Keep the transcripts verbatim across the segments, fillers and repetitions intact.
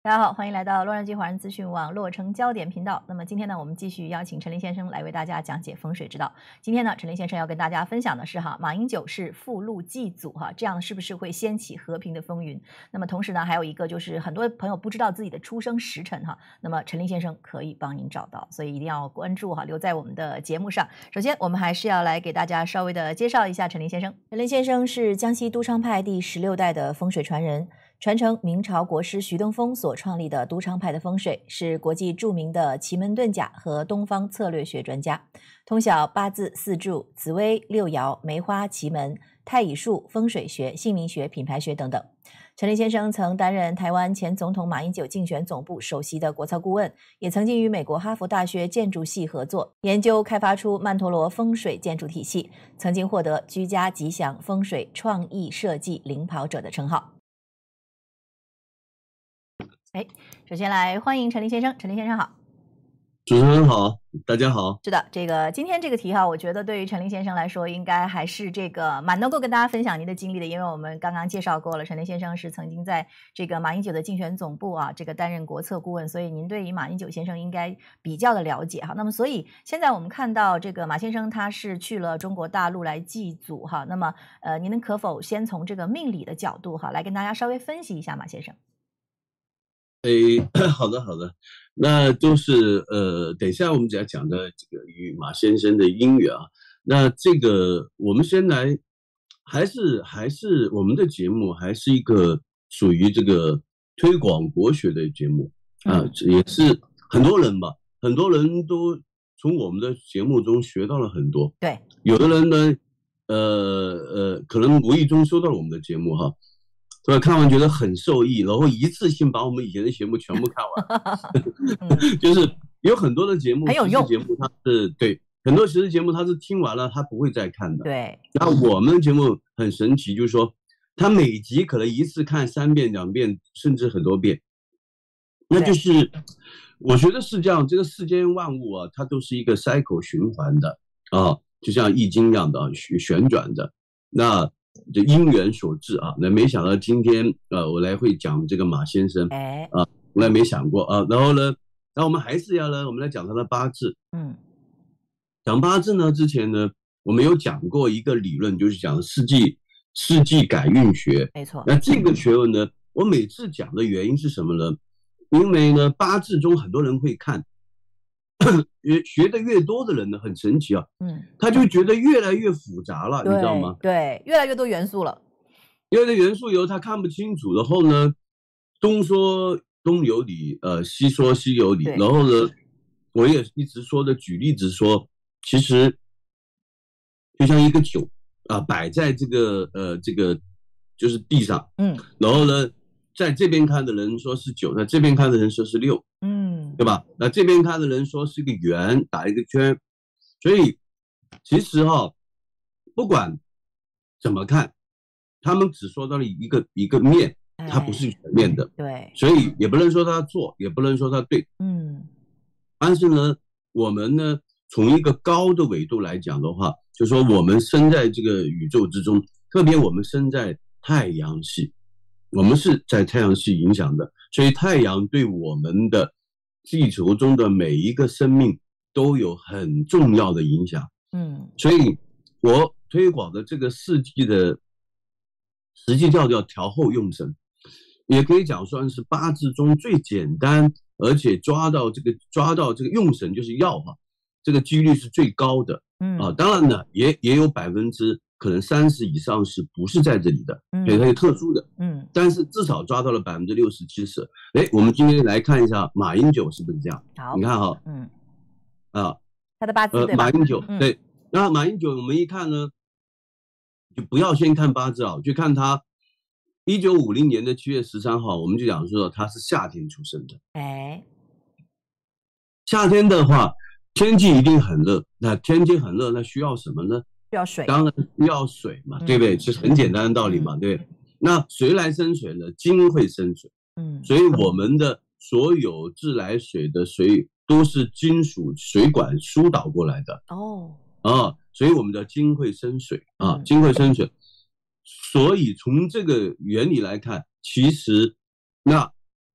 大家好，欢迎来到洛杉矶华人资讯网洛城焦点频道。那么今天呢，我们继续邀请陈林先生来为大家讲解风水之道。今天呢，陈林先生要跟大家分享的是哈，马英九是附录祭祖哈，这样是不是会掀起和平的风云？那么同时呢，还有一个就是很多朋友不知道自己的出生时辰哈，那么陈林先生可以帮您找到，所以一定要关注哈，留在我们的节目上。首先，我们还是要来给大家稍微的介绍一下陈林先生。陈林先生是江西都昌派第十六代的风水传人。传承明朝国师徐登峰所创立的都昌派的风水，是国际著名的奇门遁甲和东方策略学专家，通晓八字、四柱、紫微、六爻、梅花、奇门、太乙术、风水学、姓名学、品牌学等等。陈林先生曾担任台湾前总统马英九竞选总部首席的国策顾问，也曾经与美国哈佛大学建筑系合作，研究开发出曼陀罗风水建筑体系，曾经获得居家吉祥风水创意设计领跑者的称号。哎，首先来欢迎陈林先生。陈林先生好。 主持人好，大家好。 是的，这个今天这个题哈，我觉得对于陈林先生来说，应该还是这个蛮能够跟大家分享您的经历的，因为我们刚刚介绍过了，陈林先生是曾经在这个马英九的竞选总部啊，这个担任国策顾问，所以您对于马英九先生应该比较的了解哈。那么，所以现在我们看到这个马先生他是去了中国大陆来祭祖哈，那么呃，您能可否先从这个命理的角度哈，来跟大家稍微分析一下马先生？ 诶，好的好的，那就是呃，等一下我们只要讲的这个与马先生的姻缘啊，那这个我们先来，还是还是我们的节目还是一个属于这个推广国学的节目啊，嗯、也是很多人吧，很多人都从我们的节目中学到了很多。 对， 有的人呢，呃呃，可能无意中收到了我们的节目哈。所以看完觉得很受益，然后一次性把我们以前的节目全部看完，就是有很多的节目， 很有用。 节目它是对很多实时节目它是听完了它不会再看的。 对。 那我们的节目很神奇，就是说它每集可能一次看三遍、两遍，甚至很多遍。那就是我觉得是这样，这个世间万物啊，它都是一个 cycle 循环的啊，就像易经一样的旋转的。那这因缘所致啊，那没想到今天呃，我来会讲这个马先生， 哎， 啊，从来没想过啊。然后呢，那我们还是要呢，我们来讲他的八字。嗯，讲八字呢，之前呢，我们有讲过一个理论，就是讲世纪世纪改运学。 没错。 那这个学问呢，我每次讲的原因是什么呢？因为呢，八字中很多人会看。越学的越多的人呢，很神奇啊，嗯，他就觉得越来越复杂了，你知道吗？ 对，越来越多元素了， 越来越元素以后他看不清楚，然后呢，东说东有理，呃，西说西有理，然后呢，我也一直说的举例子说，其实就像一个酒啊，摆在这个呃这个就是地上，嗯，然后呢，在这边看的人说是九，在这边看的人说是六，嗯，对吧？那这边看的人说是一个圆，打一个圈，所以其实哈、哦，不管怎么看，他们只说到了一个一个面，它不是全面的， 对， 所以也不能说它错，也不能说它对，嗯，但是呢，我们呢，从一个高的纬度来讲的话，就说我们生在这个宇宙之中，特别我们生在太阳系。我们是在太阳系影响的，所以太阳对我们的地球中的每一个生命都有很重要的影响。嗯，所以我推广的这个世纪的实际叫叫调后用神，也可以讲算是八字中最简单，而且抓到这个抓到这个用神就是要哈，这个几率是最高的。嗯啊，当然呢，也也有百分之。可能三十以上是不是在这里的？所以它有特殊的，嗯，但是至少抓到了百分之六十七十。哎，我们今天来看一下马英九是不是这样？ 好， 你看哈，嗯，啊， 他的八字呃， 对吧？ 马英九、 嗯、 对，那马英九我们一看呢，就不要先看八字啊，就看他一九五零年的七月十三号，我们就讲说他是夏天出生的。哎，夏天的话，天气一定很热，那天气很热，那需要什么呢？ 需要水， 当然需要水嘛，对不对？这是很简单的道理嘛，对不对？那谁来生水呢？金会生水，嗯，所以我们的所有自来水的水都是金属水管疏导过来的。哦，啊，所以我们的金会生水啊，金会生水。所以从这个原理来看，其实那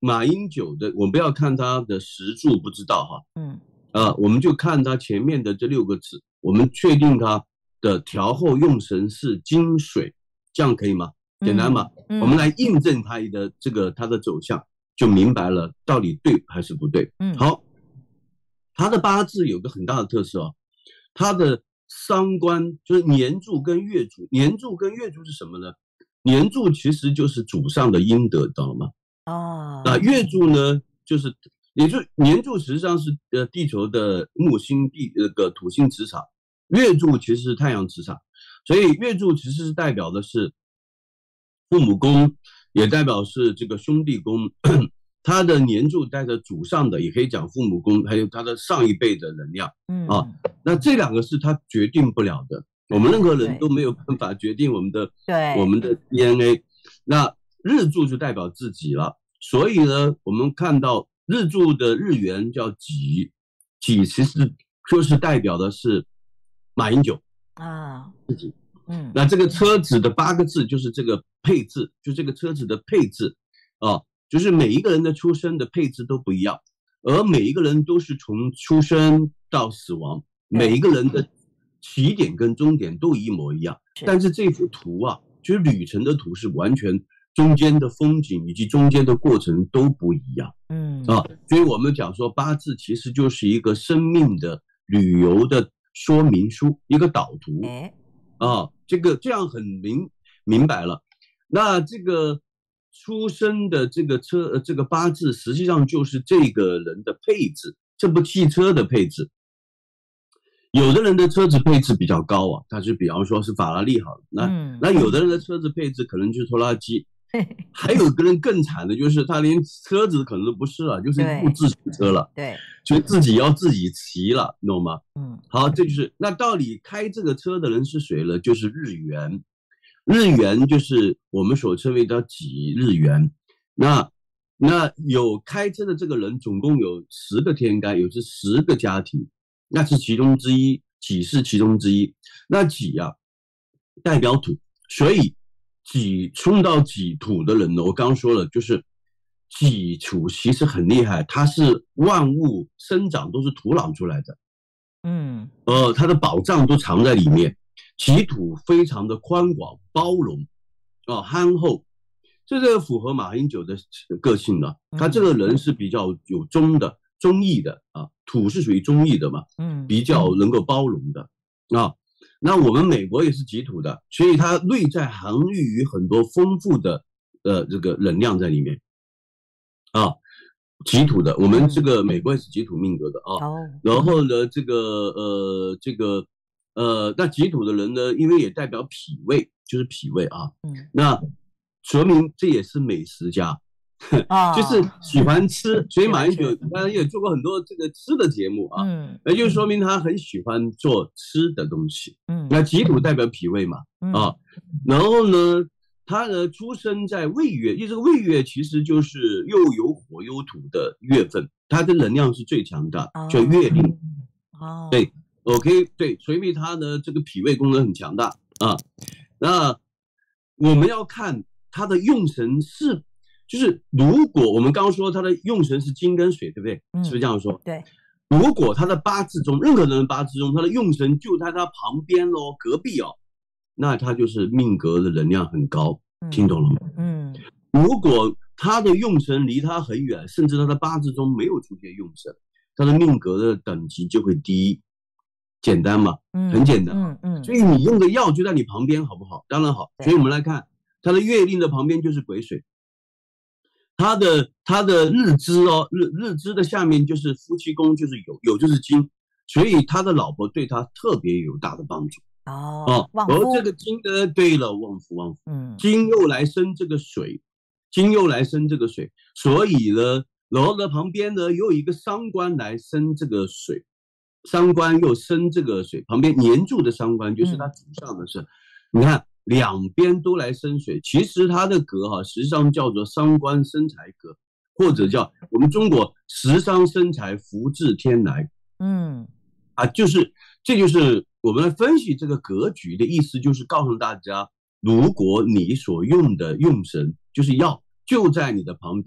马英九的，我们不要看他的实注不知道哈， 嗯， 啊，我们就看他前面的这六个字，我们确定他的调后用神是金水，这样可以吗？简单吗？ 嗯嗯、 我们来印证他的这个他的走向，就明白了到底对还是不对。 嗯， 好，他的八字有个很大的特色哦，他的伤官就是年柱跟月柱，年柱跟月柱是什么呢？年柱其实就是祖上的阴德，知道吗？ 哦， 那月柱呢，就是也就年柱实际上是呃地球的木星地那个土星磁场，月柱其实是太阳磁场，所以月柱其实是代表的是父母宫，也代表是这个兄弟宫。他的年柱带着祖上的，也可以讲父母宫，还有他的上一辈的能量，嗯啊，那这两个是他决定不了的，我们任何人都没有办法决定我们的对我们的 D N A。那日柱就代表自己了，所以呢，我们看到日柱的日元叫己，己其实就是代表的是马英九啊，自己。嗯，那这个车子的八个字就是这个配置，就这个车子的配置啊。就是每一个人的出生的配置都不一样，而每一个人都是从出生到死亡，每一个人的起点跟终点都一模一样。但是这幅图啊，就是旅程的图是完全中间的风景以及中间的过程都不一样。嗯啊，所以我们讲说八字其实就是一个生命的旅游的说明书，一个导图。啊，这个这样很明明白了。那这个。出生的这个车呃这个八字实际上就是这个人的配置，这部汽车的配置。有的人的车子配置比较高啊，他就比方说是法拉利好了，那、嗯、那有的人的车子配置可能就是拖拉机，还有个人更惨的就是他连车子可能都不是了，就是一部自行车了， 对， 所以自己要自己骑了，你懂吗？嗯，好，这就是那到底开这个车的人是谁呢？就是日元。日元就是我们所称为的己日元，那那有开车的这个人总共有十个天干，有是十个家庭，那是其中之一，己是其中之一。那己啊代表土，所以己冲到己土的人呢，我刚刚说了，就是己土其实很厉害，它是万物生长都是土壤出来的，嗯，呃，它的宝藏都藏在里面。己土非常的宽广包容啊，憨厚，这个符合马英九的个性的。他这个人是比较有忠的、忠义的啊，土是属于忠义的嘛，嗯，比较能够包容的啊。那我们美国也是己土的，所以它内在含蕴于很多丰富的呃这个能量在里面啊。己土的，我们这个美国也是己土命格的啊。然后呢，这个呃这个。呃，那己土的人呢，因为也代表脾胃，就是脾胃啊，嗯，那说明这也是美食家，哦、就是喜欢吃，所以马英九当然也做过很多这个吃的节目啊，嗯，那就说明他很喜欢做吃的东西，嗯，那己土代表脾胃嘛，嗯、啊，然后呢，他呢出生在未月，因为这个未月其实就是又有火又土的月份，它的能量是最强大，哦、叫月令，哦，对。OK， 对，所以他呢，这个脾胃功能很强大啊。那我们要看他的用神是，就是如果我们刚刚说他的用神是金跟水，对不对？嗯、是不是这样说？ 对。 如果他的八字中，任何人的八字中，他的用神就在他旁边咯，隔壁哦，那他就是命格的能量很高，嗯、听懂了吗？嗯。如果他的用神离他很远，甚至他的八字中没有出现用神，他的命格的等级就会低。简单嘛，很简单，嗯嗯，所以你用的药就在你旁边，好不好？当然好。所以我们来看他的月令的旁边就是癸水，他的他的日支哦，日日支的下面就是夫妻宫，就是酉，酉就是金，所以他的老婆对他特别有大的帮助哦。哦，而这个金呢，对了，旺夫旺夫，嗯，金又来生这个水，金又来生这个水，所以呢，然后呢旁边呢又有一个伤官来生这个水。伤官又生这个水，旁边黏住的伤官就是他祖上的事。嗯、你看两边都来生水，其实他的格哈、啊，实际上叫做伤官生财格，或者叫我们中国食伤生财，福至天来。嗯，啊，就是这就是我们来分析这个格局的意思，就是告诉大家，如果你所用的用神就是药就在你的旁边，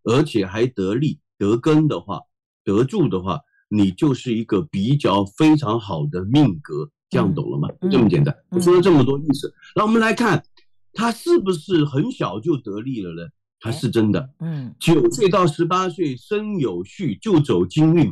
而且还得力得根的话，得住的话，你就是一个比较非常好的命格，这样懂了吗？就这么简单。我说了这么多意思，那我们来看他是不是很小就得力了呢？还是真的？嗯，九岁到十八岁申酉戌就走金运，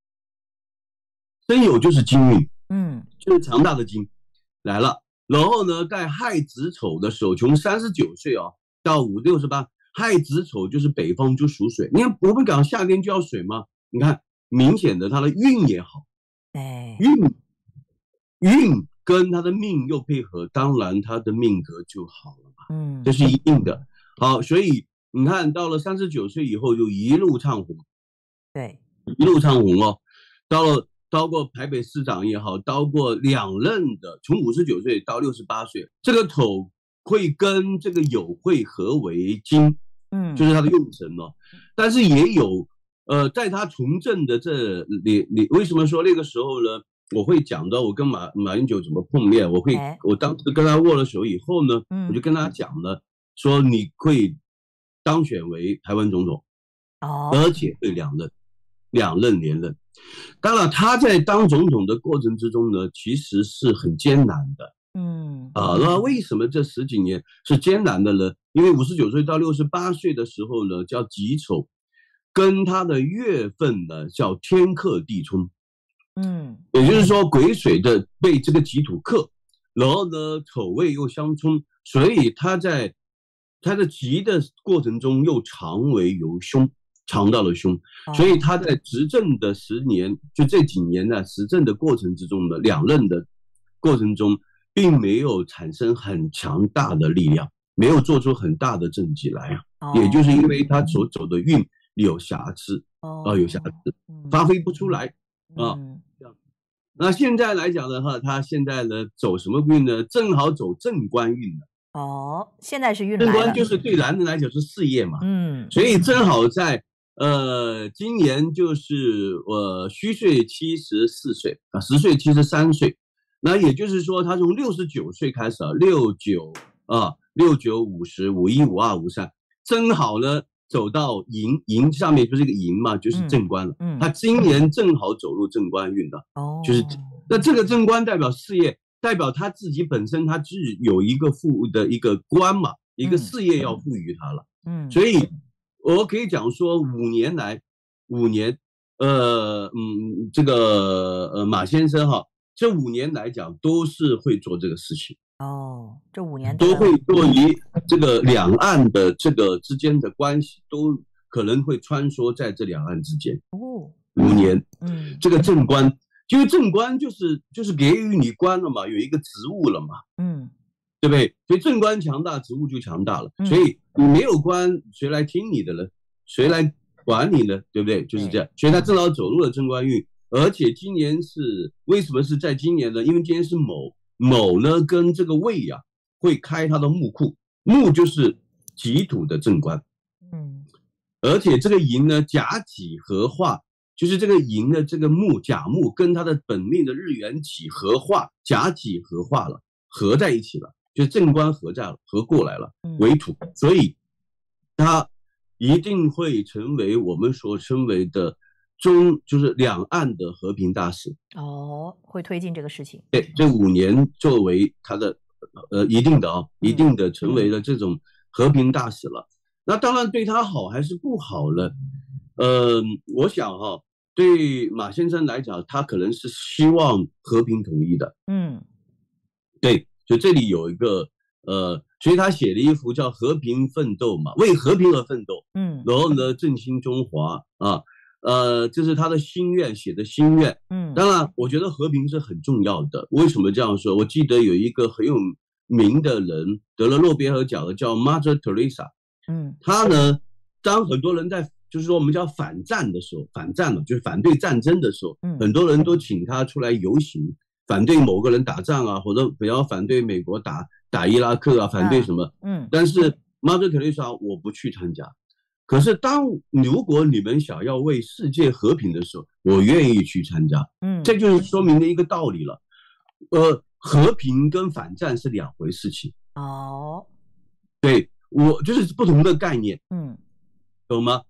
申酉就是金运，嗯，就是强大的金来了。然后呢，在亥子丑的时候，从三十九岁哦到五六十八，亥子丑就是北方就属水。你看我们讲夏天就要水吗？你看明显的他的运也好，哎，运运跟他的命又配合，当然他的命格就好了嘛，嗯，这是一定的。好，所以你看到了三十九岁以后就一路唱红，对，一路唱红哦，到了。当过台北市长也好，当过两任的，从五十九岁到六十八岁，这个丑会跟这个酉会合为金，嗯，就是他的用神哦。但是也有，呃，在他从政的这里，你为什么说那个时候呢？我会讲到我跟马马英九怎么碰面，我会，我当时跟他握了手以后呢，我就跟他讲了，说你会当选为台湾总统，哦，而且会两任，两任连任。当然他在当总统的过程之中呢，其实是很艰难的，嗯啊，那为什么这十几年是艰难的呢？因为五十九岁到六十八岁的时候呢，叫己丑，跟他的月份呢叫天克地冲，嗯，也就是说癸水的被这个己土克，然后呢丑未又相冲，所以他在他的己的过程中又常为由凶。尝到了凶，所以他在执政的十年，就这几年呢，执政的过程之中呢，两任的过程中，并没有产生很强大的力量，没有做出很大的政绩来啊。也就是因为他所走的运有瑕疵，啊，有瑕疵，发挥不出来啊。那现在来讲的话，他现在呢走什么运呢？正好走正官运了。 哦，现在是运来了。 正官就是对男人来讲是事业嘛，嗯，所以正好在。呃，今年就是呃虚岁七十四岁啊，实岁七十三岁，那也就是说，他从六十九岁开始啊，六九啊，六九五十五一五二五三，正好呢走到寅，寅上面不是一个寅嘛，就是正官了。嗯，他今年正好走入正官运了。哦，就是那这个正官代表事业，代表他自己本身他是有一个赋的一个官嘛，一个事业要赋予他了。嗯，所以。我可以讲说，五年来，五年，呃，嗯，这个呃马先生哈，这五年来讲都是会做这个事情。 哦，这五年都会对于这个两岸的这个之间的关系，都可能会穿梭在这两岸之间。哦，五年，嗯，这个正官，因为正官就是就是给予你官了嘛，有一个职务了嘛，嗯。对不对？所以正官强大，职务就强大了。所以你没有官，谁来听你的呢？谁来管你呢？对不对？就是这样。所以他正好走入了正官运，而且今年是为什么是在今年呢？因为今年是卯，卯呢跟这个未呀、啊、会开他的木库，木就是己土的正官，嗯，而且这个寅呢甲己合化，就是这个寅的这个木甲木跟他的本命的日元己合化，甲己合化了，合在一起了。就正官合在了，合过来了，为土，所以他一定会成为我们所称为的中，就是两岸的和平大使。 哦，会推进这个事情。 对，这五年作为他的呃一定的啊，一定的成为了这种和平大使了。那当然对他好还是不好呢？呃，我想哈、啊，对马先生来讲，他可能是希望和平统一的。嗯，对。所以这里有一个呃，所以他写了一幅叫《和平奋斗》嘛，为和平而奋斗。嗯，然后呢，振兴中华啊，呃，这是他的心愿，写的心愿。嗯，当然，我觉得和平是很重要的。为什么这样说？我记得有一个很有名的人得了诺贝尔奖的，叫 Mother Teresa。嗯，他呢，当很多人在就是说我们叫反战的时候，反战嘛，就是反对战争的时候，嗯，很多人都请他出来游行。反对某个人打仗啊，或者比较反对美国打打伊拉克啊，反对什么？嗯，但是 Mother Teresa 我不去参加。可是当如果你们想要为世界和平的时候，我愿意去参加。嗯，这就是说明了一个道理了。呃，和平跟反战是两回事情。哦，对，我就是不同的概念。嗯，懂吗？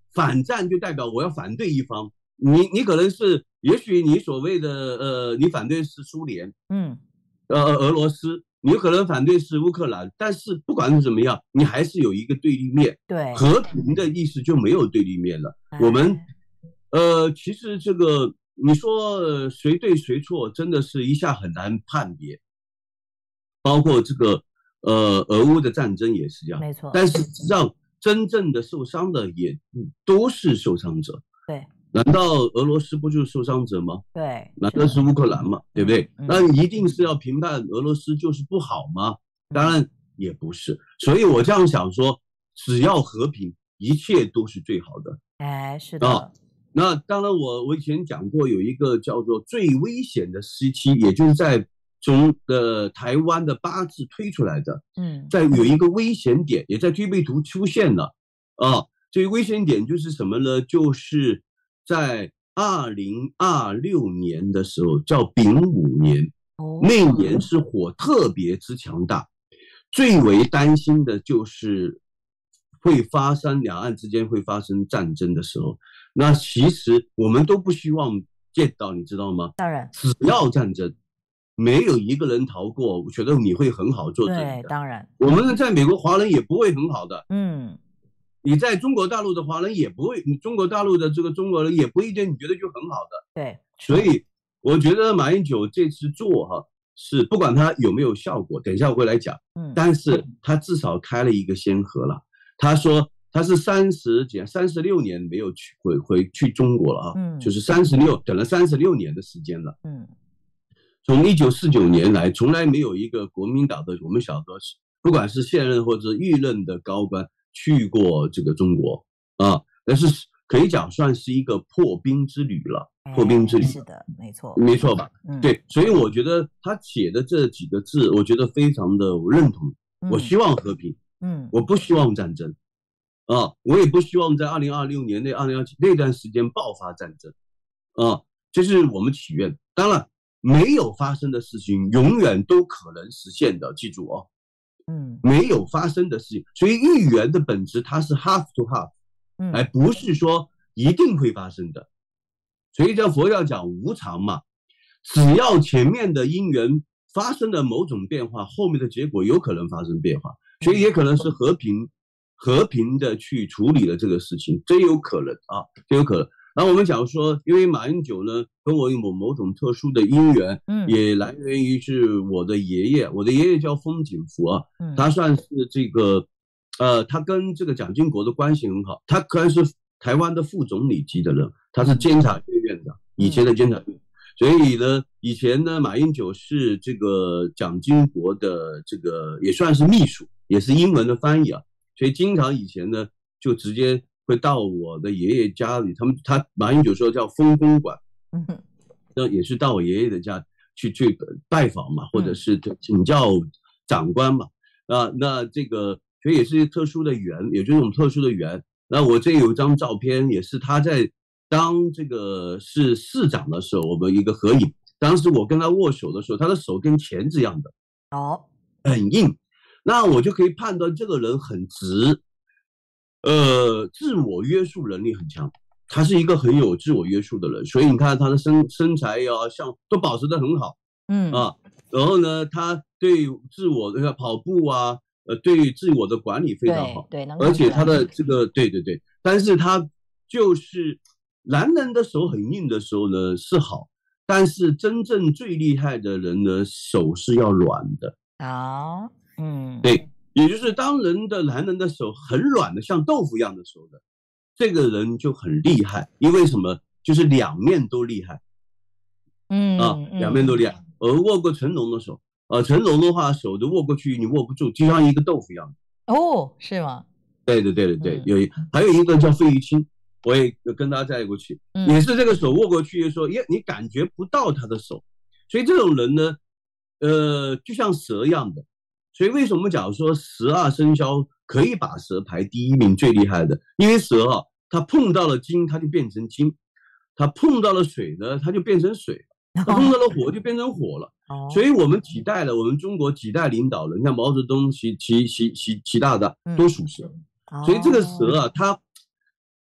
反战就代表我要反对一方，你你可能是，也许你所谓的呃，你反对是苏联，嗯，呃，俄罗斯，你有可能反对是乌克兰，但是不管是怎么样，你还是有一个对立面。 对， 和平的意思就没有对立面了。哎、我们，呃，其实这个你说谁对谁错，真的是一下很难判别。包括这个呃俄乌的战争也是这样， 没错。 但是让真正的受伤的也都是受伤者。 对。 难道俄罗斯不就是受伤者吗？ 对。 难道是乌克兰吗？对不对？嗯、那一定是要评判俄罗斯就是不好吗？当然也不是。所以我这样想说，只要和平，一切都是最好的。 哎，是的。 啊，那当然我，我我以前讲过，有一个叫做最危险的时期，也就是在从呃台湾的八字推出来的，嗯，在有一个危险点，也在推背图出现了啊。这个危险点就是什么呢？就是在二零二六年的时候，叫丙午年，哦，那年是火特别之强大，最为担心的就是会发生两岸之间会发生战争的时候。那其实我们都不希望见到，你知道吗？ 当然， 只要战争，没有一个人逃过。我觉得你会很好做这个。 对，当然， 我们在美国华人也不会很好的。 嗯， 你在中国大陆的华人也不会，你中国大陆的这个中国人也不一定你觉得就很好的。 对， 所以我觉得马英九这次做哈，是不管他有没有效果，等一下我会来讲。嗯，但是他至少开了一个先河了。他说他是三十几、三十六年没有去回回去中国了啊，嗯，就是三十六等了三十六年的时间了。嗯，从一九四九年来，从来没有一个国民党的我们晓得，不管是现任或者预任的高官去过这个中国啊，但是可以讲算是一个破冰之旅了。破冰之旅， 是的，没错， 没错吧？嗯，对，所以我觉得他写的这几个字，我觉得非常的认同。嗯，我希望和平，嗯，我不希望战争，啊，我也不希望在二零二六年内、二零二七那段时间爆发战争，啊，这是我们祈愿。当然，没有发生的事情永远都可能实现的，记住哦。嗯，没有发生的事情，所以预言的本质它是 half to half， 嗯，而不是说一定会发生的。所以叫佛教讲无常嘛，只要前面的因缘发生了某种变化，后面的结果有可能发生变化，所以也可能是和平和平的去处理了这个事情，这有可能啊，这有可能。然后我们讲说，因为马英九呢跟我有某某种特殊的因缘，嗯，也来源于是我的爷爷，我的爷爷叫风景福啊，嗯，他算是这个，呃，他跟这个蒋经国的关系很好，他可能是台湾的副总理级的人，他是监察院院长，以前的监察院，所以呢，以前呢，马英九是这个蒋经国的这个也算是秘书，也是英文的翻译啊，所以经常以前呢就直接会到我的爷爷家里，他们他马英九说叫封公馆，嗯，那也是到我爷爷的家去去拜访嘛，或者是请教长官嘛，啊，那这个所以也是特殊的缘，也就是这种特殊的缘。那我这有一张照片，也是他在当这个是市长的时候，我们一个合影。当时我跟他握手的时候，他的手跟钳子一样的，哦，很硬。那我就可以判断这个人很直，呃，自我约束能力很强。他是一个很有自我约束的人，所以你看他的身身材呀、啊，像都保持得很好，嗯啊。然后呢，他对自我的跑步啊。呃，对自我的管理非常好， 对，对， 而且他的这个，对对对，但是他就是男人的手很硬的时候呢是好，但是真正最厉害的人呢手是要软的啊，嗯，对，也就是当人的男人的手很软的，像豆腐一样的时候的，这个人就很厉害，因为什么？就是两面都厉害，嗯啊，两面都厉害。而握过成龙的手。呃，成龙的话，手都握过去，你握不住，就像一个豆腐一样。 哦，是吗？ 对对对对对，嗯、有一还有一个叫费玉清，我也跟他在过去，嗯、也是这个手握过去的时候，耶，你感觉不到他的手，所以这种人呢，呃，就像蛇一样的。所以为什么讲说十二生肖可以把蛇排第一名最厉害的？因为蛇啊，它碰到了金，它就变成金；它碰到了水呢，它就变成水；它碰到了火，就变成火了。所以我们几代了，我们中国几代领导人，像毛泽东、习习习习习大大都属蛇，所以这个蛇啊，它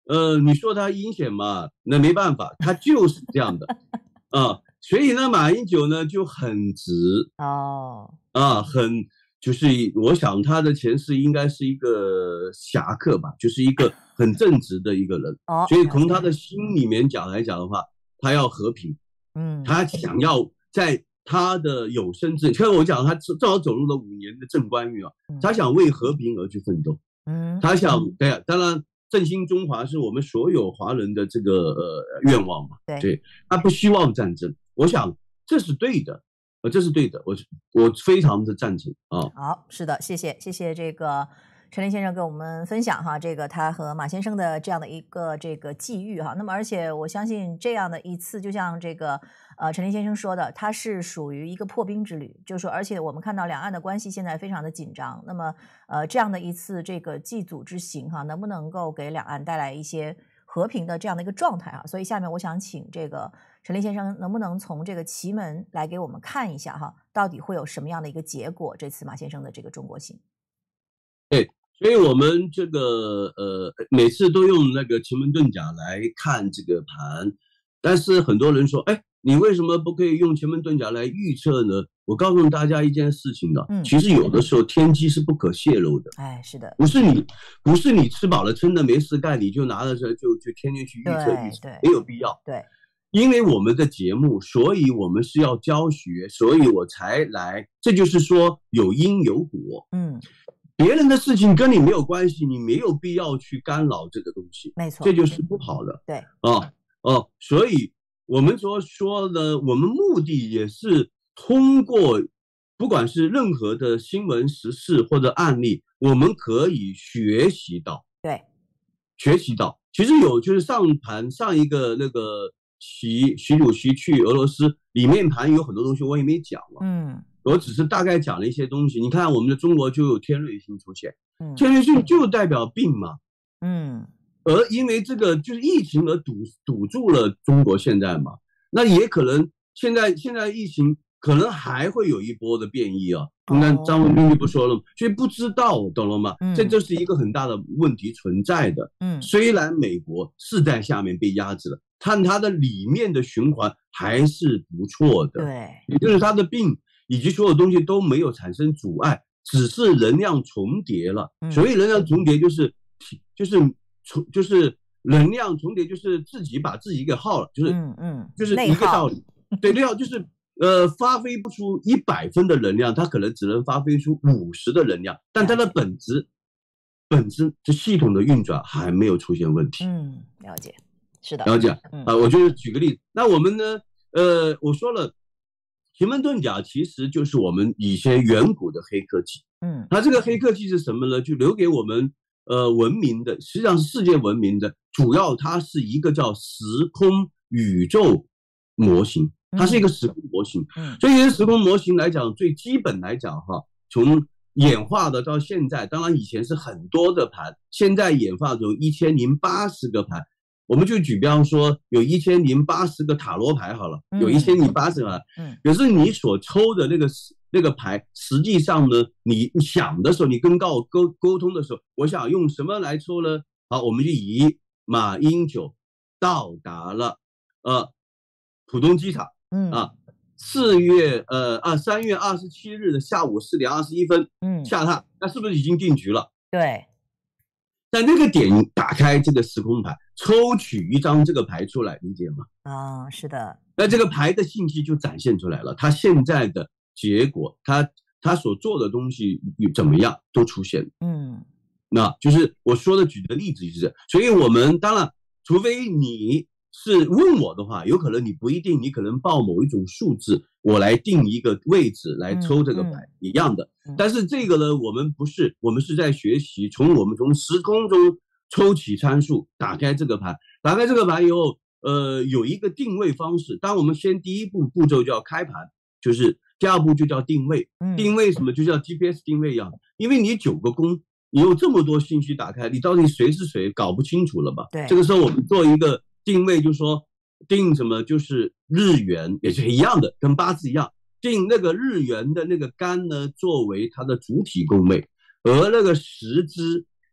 呃，你说他阴险嘛，那没办法，他就是这样的啊。所以呢，马英九呢就很直哦， 啊，很就是我想他的前世应该是一个侠客吧，就是一个很正直的一个人。 哦， 所以从他的心里面讲来讲的话，他要和平， 嗯， 他想要在他的有生之年，像我讲，他正好走入了五年的正官运啊，他想为和平而去奋斗， 嗯， 他想对啊，当然振兴中华是我们所有华人的这个呃愿望嘛， 对， 对，他不希望战争，我想这是对的，呃，这是对的，我我非常的赞成啊。 好，是的，谢谢谢谢这个陈林先生跟我们分享哈，这个他和马先生的这样的一个这个际遇哈。那么，而且我相信这样的一次，就像这个呃陈林先生说的，它是属于一个破冰之旅，就是说，而且我们看到两岸的关系现在非常的紧张。那么，呃，这样的一次这个祭祖之行哈，能不能够给两岸带来一些和平的这样的一个状态啊？所以下面我想请这个陈林先生能不能从这个奇门来给我们看一下哈，到底会有什么样的一个结果？这次马先生的这个中国行。 对，所以我们这个呃每次都用那个奇门遁甲来看这个盘，但是很多人说，哎，你为什么不可以用奇门遁甲来预测呢？我告诉大家一件事情的，嗯，其实有的时候天机是不可泄露的。 哎，是的， 不是你不是你吃饱了撑的没事干，你就拿着这就就天天去预测预测，没有必要。 对， 因为我们的节目，所以我们是要教学，所以我才来。这就是说有因有果，嗯。别人的事情跟你没有关系，你没有必要去干扰这个东西， 没错， 这就是不好的。 对， 哦哦，所以我们所说的，我们目的也是通过，不管是任何的新闻时事或者案例，我们可以学习到， 对， 学习到。其实有就是上盘上一个那个习习主席去俄罗斯，里面盘有很多东西我也没讲了，嗯。我只是大概讲了一些东西，你看我们的中国就有天瑞星出现，嗯、天瑞星就代表病嘛，嗯，而因为这个就是疫情而堵堵住了中国现在嘛，那也可能现在现在疫情可能还会有一波的变异啊，刚才张文斌就不说了，所以不知道，懂了吗？嗯、这就是一个很大的问题存在的。嗯，虽然美国是在下面被压制了，但它的里面的循环还是不错的， 对， 也就是它的病。以及所有东西都没有产生阻碍，只是能量重叠了。嗯、所以能量重叠就是就是重就是能量重叠，就是自己把自己给耗了，就是嗯嗯，就是一个道理。对，内耗就是呃发挥不出一百分的能量，它可能只能发挥出五十的能量，但它的本质本质这系统的运转还没有出现问题。 嗯，了解，是的， 了解。嗯、啊，我就举个例子，那我们呢，呃，我说了。奇门遁甲其实就是我们以前远古的黑科技，嗯，它这个黑科技是什么呢？就留给我们呃文明的，实际上是世界文明的，主要它是一个叫时空宇宙模型，它是一个时空模型。嗯，所以时空模型来讲，最基本来讲哈，从演化的到现在，当然以前是很多的盘，现在演化有一千零八十个盘。我们就举比方说，有一千零八十个塔罗牌好了，有一千零八十个牌，嗯，可是你所抽的那个那个牌，实际上呢，你想的时候，你跟告沟沟通的时候，我想用什么来抽呢？好，我们就以马英九到达了呃浦东机场，嗯啊，四月呃啊三月二十七日的下午四点二十一分，嗯，下榻，那是不是已经定局了？ 对。 在那个点打开这个时空牌，抽取一张这个牌出来，理解吗？ 啊、哦，是的。 那这个牌的信息就展现出来了，它现在的结果，它它所做的东西怎么样都出现了。嗯，那就是我说的举的例子就是这，所以我们当然，除非你是问我的话，有可能你不一定，你可能报某一种数字，我来定一个位置来抽这个牌，嗯、一样的。但是这个呢，我们不是，我们是在学习，从我们从时空中抽取参数，打开这个牌，打开这个牌以后，呃，有一个定位方式。当我们先第一步步骤叫开盘，就是第二步就叫定位，嗯、定位什么就叫 G P S 定位一样，因为你九个宫，你有这么多信息打开，你到底谁是谁搞不清楚了吧？ 对， 这个时候我们做一个定位，就说定什么就是日元，也是一样的，跟八字一样。定那个日元的那个干呢，作为它的主体宫位，而那个时支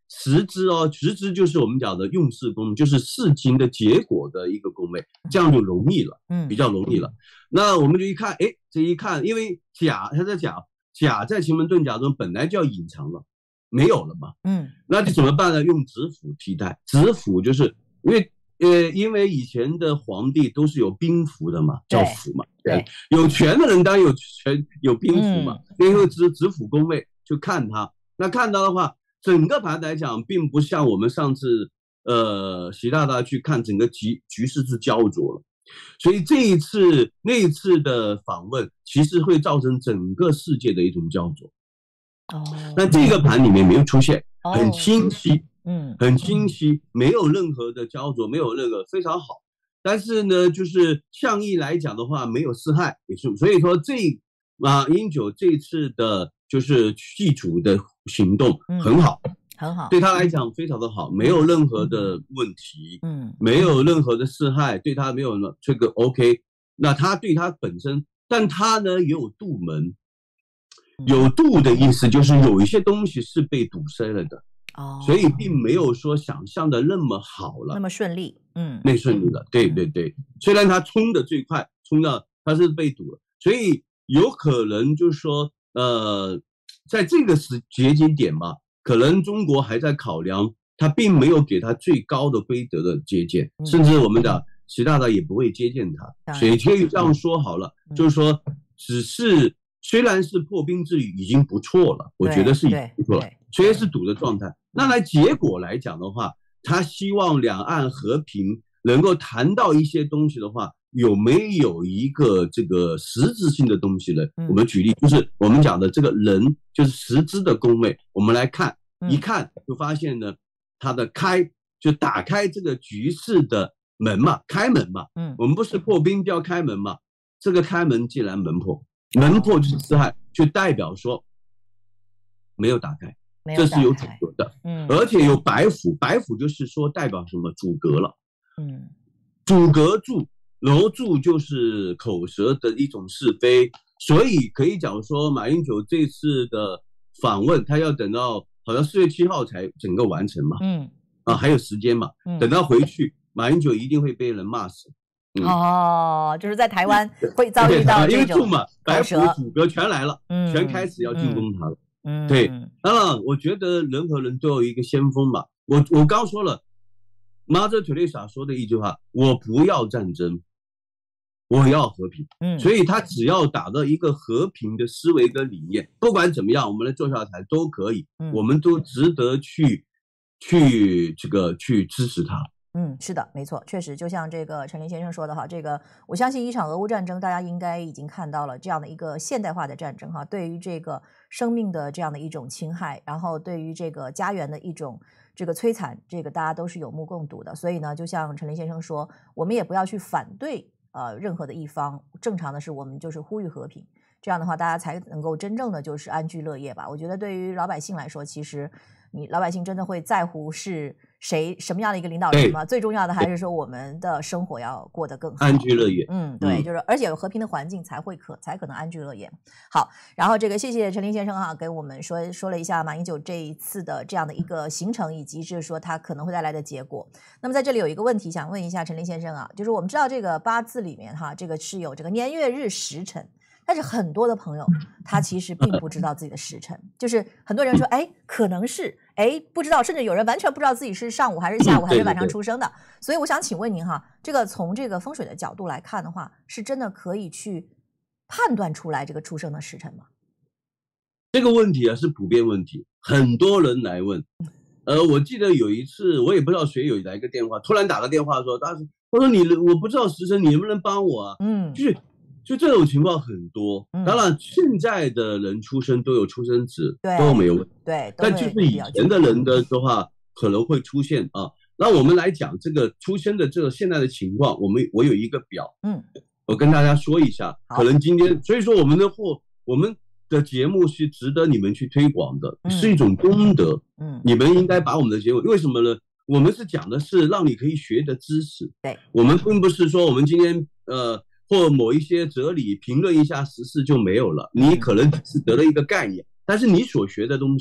时支哦，时支就是我们讲的用事宫，就是事情的结果的一个宫位，这样就容易了，嗯，比较容易了。那我们就一看，哎，这一看，因为甲他在甲甲在奇门遁甲中本来就要隐藏了，没有了嘛，嗯，那就怎么办呢？用子府替代，子府就是因为呃，因为以前的皇帝都是有兵符的嘛，叫府嘛，对，有权的人当然有权有兵符嘛，因为子子府宫位就看他，那看到的话，整个盘来讲，并不像我们上次呃习大大去看整个局局势是焦灼了，所以这一次那一次的访问，其实会造成整个世界的一种焦灼。哦，那这个盘里面没有出现，很清晰。嗯，很清晰，没有任何的焦灼，没有任何非常好。但是呢，就是象意来讲的话，没有四害，也是所以说这马英九这次的就是祭祖的行动很好，嗯、 很好， 对他来讲非常的好，没有任何的问题，嗯，没有任何的四害，对他没有这个 OK。那他对他本身，但他呢也有度门，有度的意思就是有一些东西是被堵塞了的。哦，所以并没有说想象的那么好了， 那么顺利，嗯， 那顺利了，对对对。虽然他冲的最快，冲到他是被堵了，所以有可能就是说，呃，在这个时节点点吧，可能中国还在考量，他并没有给他最高的规格的接见，嗯、甚至我们的习大大也不会接见他，所以可以这样说好了，嗯、就是说，只是虽然是破冰之旅已经不错了，我觉得是已经不错了，虽然是堵的状态。那来结果来讲的话，他希望两岸和平能够谈到一些东西的话，有没有一个这个实质性的东西呢？嗯、我们举例，就是我们讲的这个人，就是实质的宫位，我们来看，嗯、一看就发现呢，他的开就打开这个局势的门嘛，开门嘛，嗯，我们不是破冰就要开门嘛，这个开门既然门破，门破就是四害，就代表说没有打开。这是有阻隔的，嗯，而且有白虎，白虎就是说代表什么阻隔了，嗯，阻隔住，然后住就是口舌的一种是非，所以可以讲说马英九这次的访问，他要等到好像四月七号才整个完成嘛，嗯，啊还有时间嘛，嗯、等到回去，马英九一定会被人骂死。 嗯、哦，就是在台湾会遭遇到这种因为住嘛，白虎阻隔全来了，嗯，全开始要进攻他了。嗯，对，当然，我觉得人和人都有一个先锋吧。我我刚说了，Mother Teresa 说的一句话：“我不要战争，我要和平。”嗯，所以他只要打到一个和平的思维跟理念，不管怎么样，我们来坐下谈都可以，嗯、我们都值得去去这个去支持他。 嗯，是的，没错，确实，就像这个陈林先生说的哈，这个我相信一场俄乌战争，大家应该已经看到了这样的一个现代化的战争哈，对于这个生命的这样的一种侵害，然后对于这个家园的一种这个摧残，这个大家都是有目共睹的。所以呢，就像陈林先生说，我们也不要去反对呃任何的一方，正常的是我们就是呼吁和平，这样的话大家才能够真正的就是安居乐业吧。我觉得对于老百姓来说，其实你老百姓真的会在乎是谁什么样的一个领导人吗？最重要的还是说我们的生活要过得更好， 安居乐业。 嗯，对，就是而且有和平的环境才会可才可能安居乐业。好，然后这个谢谢陈林先生哈，给我们说说了一下马英九这一次的这样的一个行程，以及是说他可能会带来的结果。那么在这里有一个问题想问一下陈林先生啊，就是我们知道这个八字里面哈，这个是有这个年月日时辰。但是很多的朋友他其实并不知道自己的时辰，就是很多人说哎可能是哎不知道，甚至有人完全不知道自己是上午还是下午还是晚上出生的。所以我想请问您哈，这个从这个风水的角度来看的话，是真的可以去判断出来这个出生的时辰吗？ 这个问题啊是普遍问题，很多人来问。呃，我记得有一次我也不知道谁有来个电话，突然打个电话说，他说他说你我不知道时辰，你能不能帮我啊？嗯，就是就这种情况很多，当然现在的人出生都有出生纸，都没有问题， 对， 但就是以前的人的的话可能会出现啊。那我们来讲这个出生的这个现在的情况，我们我有一个表，嗯，我跟大家说一下，可能今天所以说我们的货我们的节目是值得你们去推广的，嗯、是一种功德，嗯，你们应该把我们的节目，为什么呢？我们是讲的是让你可以学的知识， 对， 我们并不是说我们今天呃。或某一些哲理评论一下时事就没有了，你可能只是得了一个概念，但是你所学的东西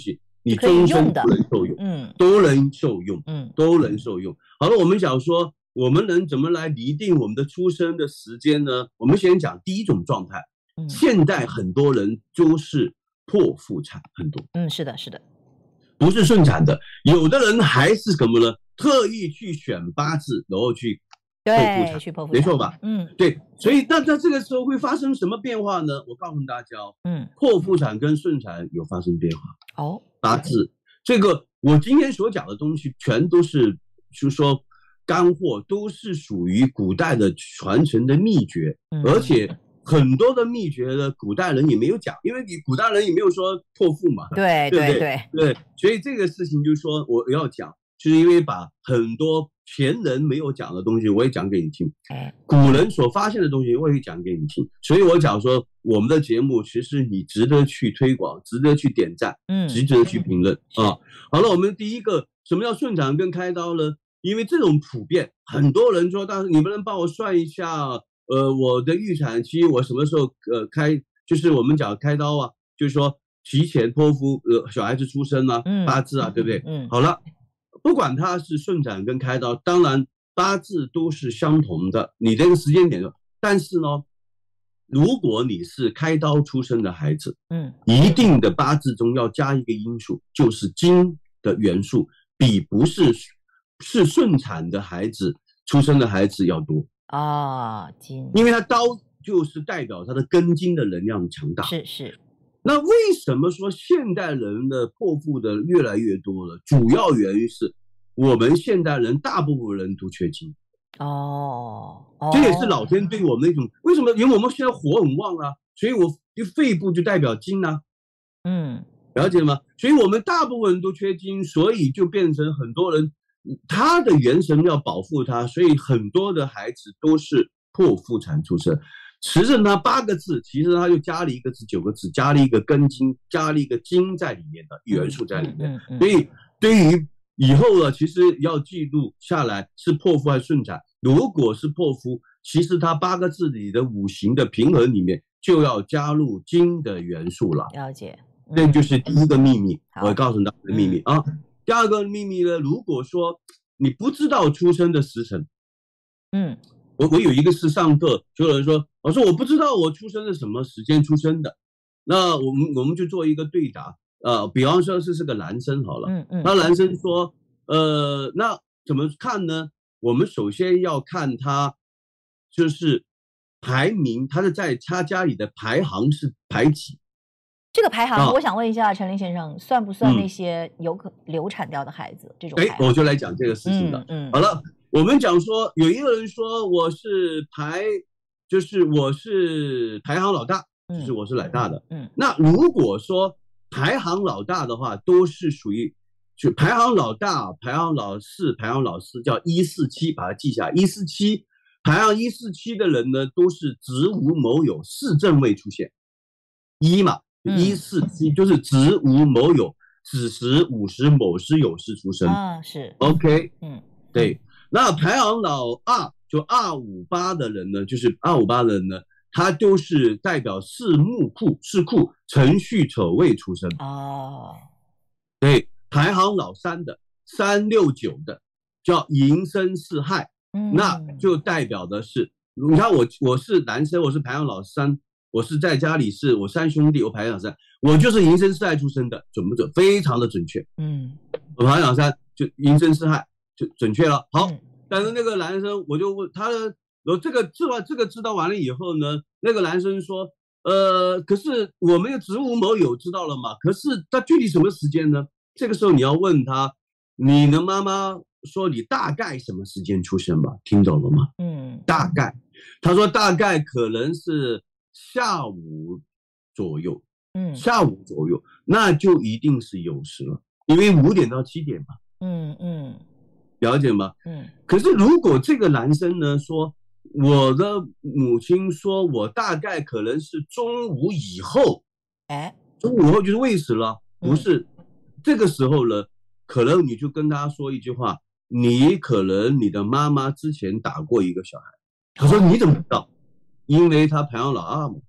你终身都能受用， 嗯， 都能受用， 嗯， 都能受用。好了，我们讲说，我们能怎么来厘定我们的出生的时间呢？我们先讲第一种状态，嗯、现在很多人都是剖腹产，很多， 嗯，是的，是的， 不是顺产的，有的人还是什么呢？特意去选八字，然后去剖腹产， 去剖腹产， 没错吧？ 嗯， 对，所以那在这个时候会发生什么变化呢？我告诉大家，嗯，剖腹产跟顺产有发生变化哦。八字这个，我今天所讲的东西全都是，就是说干货，都是属于古代的传承的秘诀，嗯、而且很多的秘诀呢，古代人也没有讲，因为你古代人也没有说剖腹嘛， 对对对对对，所以这个事情就是说我要讲。就是因为把很多前人没有讲的东西，我也讲给你听。古人所发现的东西，我也讲给你听。所以我讲说，我们的节目其实你值得去推广，值得去点赞，嗯，值得去评论啊。好了，我们第一个，什么叫顺产跟开刀呢？因为这种普遍，很多人说，但是你们能帮我算一下，呃，我的预产期我什么时候呃开，就是我们讲开刀啊，就是说提前剖腹，呃，小孩子出生啊，嗯、八字啊，对不对？嗯，好了。不管它是顺产跟开刀，当然八字都是相同的，你这个时间点的。但是呢，如果你是开刀出生的孩子，嗯，一定的八字中要加一个因素，就是金的元素比不是是顺产的孩子出生的孩子要多啊，金， 因为它刀就是代表它的根金的能量强大， 是是。 那为什么说现代人的剖腹的越来越多了？主要原因是我们现代人大部分人都缺金哦， 这也是老天对我们那种为什么？因为我们现在火很旺啊，所以我肺部就代表金啊，嗯，了解吗？所以我们大部分人都缺金，所以就变成很多人他的元神要保护他，所以很多的孩子都是剖腹产出生。实证它八个字，其实它就加了一个字，九个字，加了一个根金，加了一个金在里面的元素在里面。嗯嗯嗯、所以对于以后呢，其实要记录下来是剖腹还是顺产。如果是剖腹，其实它八个字里的五行的平衡里面就要加入金的元素了。 了解， 嗯、这就是第一个秘密，我告诉大家的秘密、嗯、啊。第二个秘密呢，如果说你不知道出生的时辰，嗯。我我有一个是上课，就有人说，老师我不知道我出生是什么时间出生的，那我们我们就做一个对答，呃，比方说是是个男生好了，嗯嗯，那男生说，呃，那怎么看呢？我们首先要看他就是排名，他是在他家里的排行是排几？ 这个排行，啊、我想问一下陈林先生，算不算那些有可流产掉的孩子？嗯、这种排行？ 哎，我就来讲这个事情了。嗯，嗯好了。我们讲说，有一个人说我是排，就是我是排行老大，就是我是老大的。嗯，那如果说排行老大的话，都是属于就排行老大、排行老四、排行老四叫一四七，把它记下。一四七排行一四七的人呢，都是子午卯酉四正位出现，一嘛，一四七就是子午卯酉子时、午时、卯时、酉时出生啊，是 OK， 嗯，对。那排行老二就二五八的人呢，就是二五八的人呢，他都是代表四木库四库辰戌丑未出生哦。对，排行老三的三六九的叫寅申巳亥，嗯、那就代表的是，你看我我是男生，我是排行老三，我是在家里是我三兄弟，我排行老三，我就是寅申巳亥出生的，准不准？非常的准确。嗯，我排行老三就寅申巳亥。就准确了。好，但是那个男生，我就问他，然后这个知道这个知道完了以后呢，那个男生说，呃，可是我们的子午卯酉知道了嘛？可是他具体什么时间呢？这个时候你要问他，你的妈妈说你大概什么时间出生吧？听懂了吗？嗯，大概，他说大概可能是下午左右，嗯，下午左右，那就一定是酉时了，因为五点到七点嘛。嗯嗯。了解吗？嗯，可是如果这个男生呢说，我的母亲说我大概可能是中午以后，哎，中午后就是未时了，不是、嗯、这个时候呢，可能你就跟他说一句话，你可能你的妈妈之前打过一个小孩。他说你怎么知道？因为他排行老二嘛。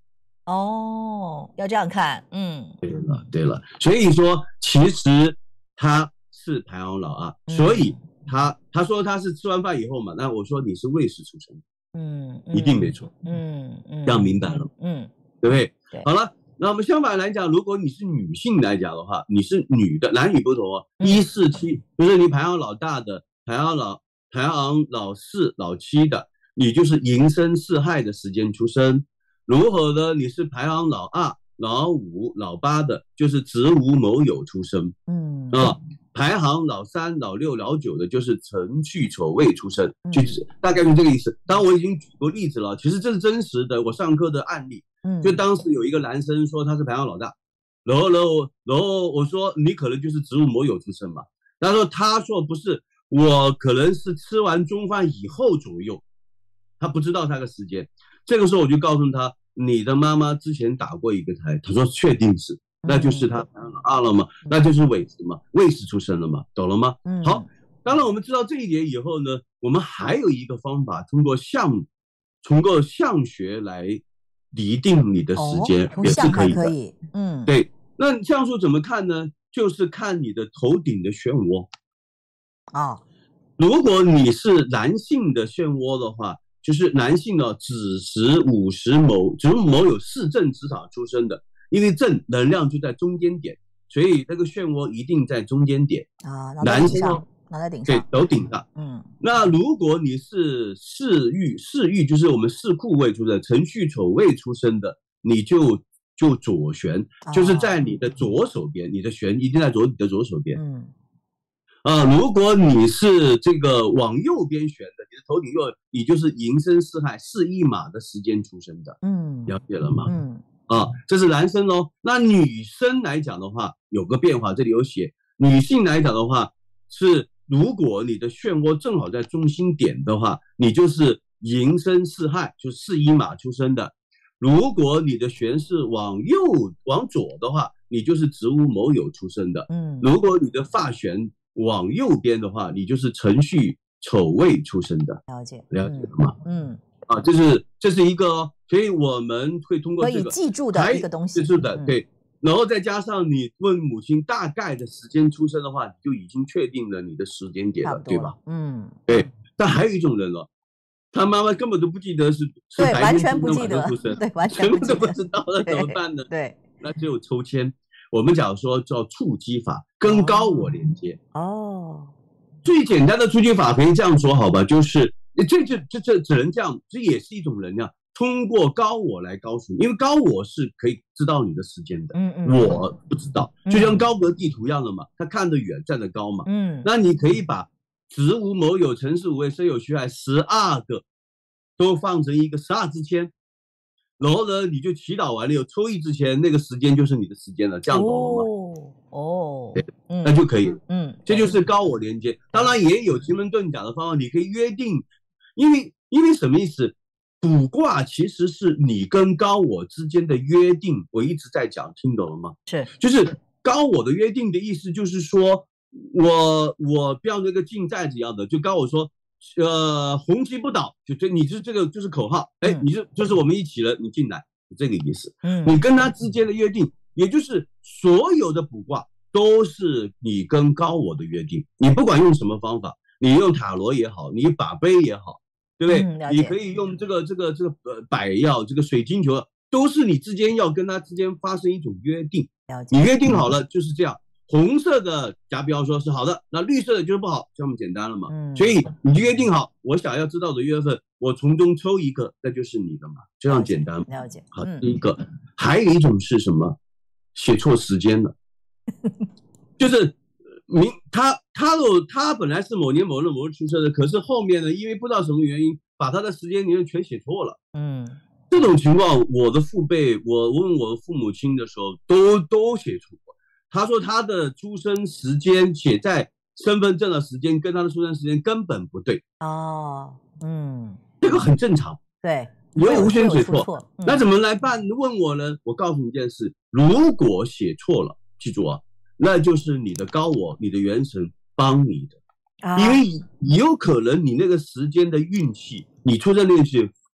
哦，要这样看，嗯， 对了，对了，所以说其实他是排行老二，嗯、所以他他说他是吃完饭以后嘛，那我说你是未时出生， 嗯， 一定没错， 嗯嗯， 这样明白了， 嗯， 对不对？ 对， 好了，那我们相反来讲，如果你是女性来讲的话，你是女的，男女不同哦，一四七就是你排行老大的，排行老排行老四、老七的，你就是寅申巳亥的时间出生。如何呢？你是排行老二、老五、老八的，就是子午卯酉出生。嗯啊，排行老三、老六、老九的，就是辰戌丑未出生，就是大概是这个意思。当然我已经举过例子了，其实这是真实的，我上课的案例。嗯，就当时有一个男生说他是排行老大，然后然后然后我说你可能就是子午卯酉出生嘛。他说他说不是，我可能是吃完中饭以后左右，他不知道他的时间。这个时候我就告诉他，你的妈妈之前打过一个胎，他说确定是，那就是他排行老二了嘛，那就是未时嘛，未时出生了嘛，懂了吗？嗯，好，当然我们知道这一点以后呢，我们还有一个方法，通过相，通过相学来厘定你的时间， 哦、 也是可以的。 可以，嗯， 对，那相术怎么看呢？就是看你的头顶的漩涡。啊、哦，如果你是男性的漩涡的话。就是男性的子时、午时、卯，子午卯有四正之场出生的，因为正能量就在中间点，所以那个漩涡一定在中间点啊，男生哦，脑袋顶上， 对，头顶上。嗯，那如果你是巳玉，巳玉就是我们巳库位出生，辰戌丑未出生的，你就就左旋，哦、就是在你的左手边，你的旋一定在左你的左手边。嗯。啊，如果你是这个往右边旋的，你的头顶右，你就是寅申巳亥巳一马的时间出生的，嗯，了解了吗？嗯，啊，这是男生哦。那女生来讲的话，有个变化，这里有写，女性来讲的话是，如果你的漩涡正好在中心点的话，你就是寅申巳亥，就巳一马出生的。如果你的旋是往右往左的话，你就是子午卯酉出生的。嗯，如果你的发旋往右边的话，你就是辰戌丑未出生的。 了解， 了解了吗？ 嗯， 啊，这是这是一个哦，所以我们会通过这个可以记住的一个东西， 记住的，对。然后再加上你问母亲大概的时间出生的话，你就已经确定了你的时间点了，对吧？ 嗯， 对。但还有一种人了，他妈妈根本都不记得是是白天出生晚上出生， 对，完全不记得， 全部都不知道，那怎么办呢？ 对， 那只有抽签。我们讲说叫触机法，跟高我连接。 哦， 最简单的触机法可以这样说好吧，就是这这这这只能这样，这也是一种能量，通过高我来告诉你，因为高我是可以知道你的时间的，嗯嗯，我不知道，就像高德地图一样的嘛，他看得远，站得高嘛，嗯，那你可以把子午卯酉辰巳午未申酉戌亥十二个都放成一个十二支签。然后呢，你就祈祷完了，有抽一之前那个时间就是你的时间了，这样懂了吗？ 哦， 对，嗯、那就可以了。嗯，这就是高我连接。当然也有奇门遁甲的方法，你可以约定，因为因为什么意思？卜卦其实是你跟高我之间的约定。我一直在讲，听懂了吗？ 是， 就是高我的约定的意思，就是说我我不要那个进寨子一样的，就高我说。呃，红旗不倒，就这，你是这个就是口号，哎，你是就是我们一起了，你进来，这个意思。嗯，你跟他之间的约定，也就是所有的卜卦都是你跟高我的约定。你不管用什么方法，你用塔罗也好，你把杯也好，对不对？嗯、你可以用这个这个这个呃百药，这个水晶球，都是你之间要跟他之间发生一种约定。你约定好了就是这样。红色的，假比方说是好的，那绿色的就是不好，这么简单了嘛？嗯，所以你就约定好，我想要知道的月份，我从中抽一个，那就是你的嘛，这样简单。 了解。 好，第一个，还有一种是什么？写错时间了，就是明他他有他本来是某年某日某日出生的，可是后面呢，因为不知道什么原因，把他的时间年全写错了。嗯，这种情况，我的父辈，我问我父母亲的时候，都都写错。他说他的出生时间写在身份证的时间跟他的出生时间根本不对哦，嗯， 这个很正常， 对， 因为无限写错，嗯、那怎么来办？问我呢？我告诉你一件事：如果写错了，记住啊，那就是你的高我、你的元神帮你的，啊、因为有可能你那个时间的运气，你出生的运气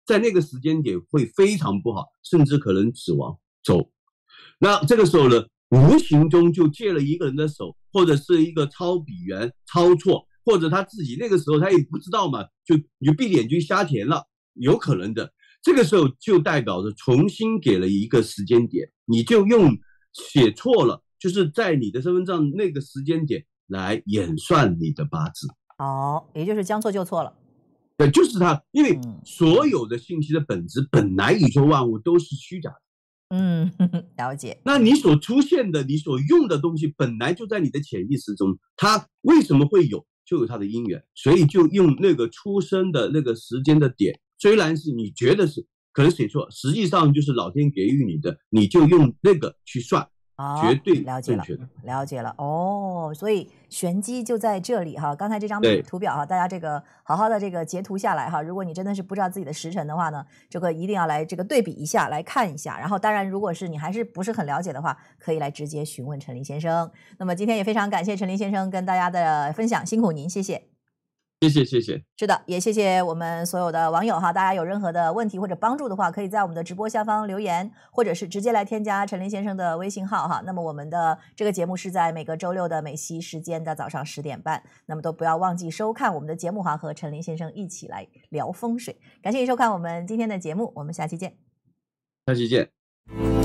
在那个时间点会非常不好，甚至可能死亡走。那这个时候呢，无形中就借了一个人的手，或者是一个抄笔员抄错，或者他自己那个时候他也不知道嘛，就你就闭眼睛瞎填了，有可能的。这个时候就代表着重新给了一个时间点，你就用写错了，就是在你的身份证那个时间点来演算你的八字。 哦，也就是将错就错了。 对，就是它，因为所有的信息的本质本来宇宙万物都是虚假的。 嗯，了解。 那你所出现的、你所用的东西本来就在你的潜意识中，它为什么会有，就有它的因缘，所以就用那个出生的那个时间的点，虽然是你觉得是可能写错，实际上就是老天给予你的，你就用那个去算。 哦， 绝对了解了，了解了哦，所以玄机就在这里哈。刚才这张图表哈，大家这个好好的这个截图下来哈。如果你真的是不知道自己的时辰的话呢，这个一定要来这个对比一下，来看一下。然后当然，如果是你还是不是很了解的话，可以来直接询问陈林先生。那么今天也非常感谢陈林先生跟大家的分享，辛苦您，谢谢。 谢谢谢谢， 是的，也谢谢我们所有的网友哈，大家有任何的问题或者帮助的话，可以在我们的直播下方留言，或者是直接来添加陈林先生的微信号哈。那么我们的这个节目是在每个周六的美西时间的早上十点半，那么都不要忘记收看我们的节目哈，和陈林先生一起来聊风水。感谢您收看我们今天的节目，我们下期见。 下期见。